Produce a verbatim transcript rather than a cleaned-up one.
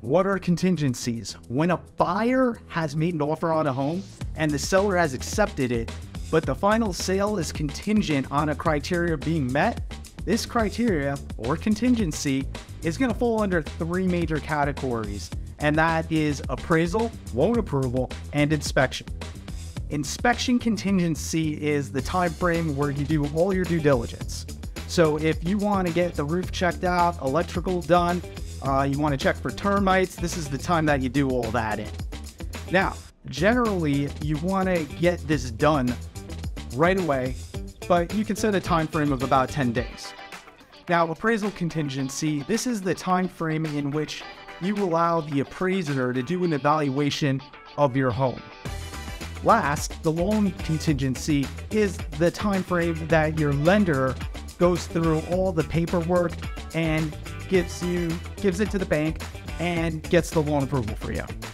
What are contingencies? When a buyer has made an offer on a home and the seller has accepted it, but the final sale is contingent on a criteria being met, this criteria, or contingency, is going to fall under three major categories, and that is appraisal, loan approval, and inspection. Inspection contingency is the time frame where you do all your due diligence. So if you want to get the roof checked out, electrical done, uh, you want to check for termites, this is the time that you do all that in. Now, generally, you want to get this done right away, but you can set a time frame of about ten days. Now, appraisal contingency, this is the time frame in which you allow the appraiser to do an evaluation of your home. Last, the loan contingency is the time frame that your lender goes through all the paperwork and gives you gives it to the bank and gets the loan approval for you.